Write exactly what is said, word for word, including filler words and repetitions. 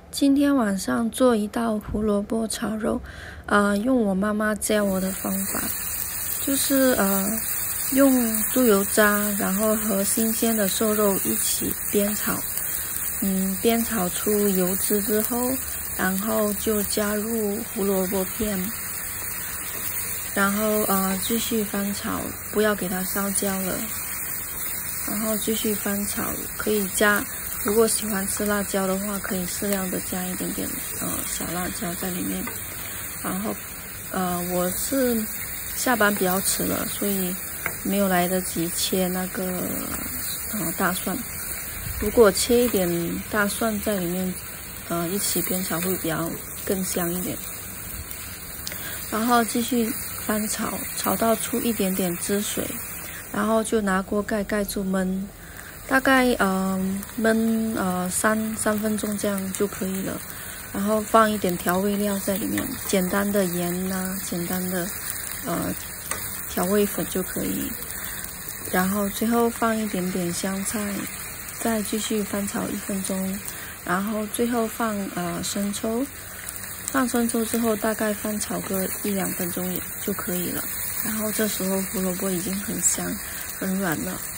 今天晚上做一道胡萝卜炒肉，呃，用我妈妈教我的方法，就是呃，用猪油渣，然后和新鲜的瘦肉一起煸炒，嗯，煸炒出油脂之后，然后就加入胡萝卜片，然后呃继续翻炒，不要给它烧焦了，然后继续翻炒，可以加。如果喜欢吃辣椒的话，可以适量的加一点点呃小辣椒在里面。然后呃我是下班比较迟了，所以没有来得及切那个呃大蒜。如果切一点大蒜在里面，呃一起煸炒会比较更香一点。然后继续翻炒，炒到出一点点汁水，然后就拿锅盖盖住焖。大概呃焖呃三三分钟这样就可以了，然后放一点调味料在里面，简单的盐呐、啊，简单的呃调味粉就可以，然后最后放一点点香菜，再继续翻炒一分钟，然后最后放呃生抽，放生抽之后大概翻炒个一两分钟也就可以了，然后这时候胡萝卜已经很香很软了。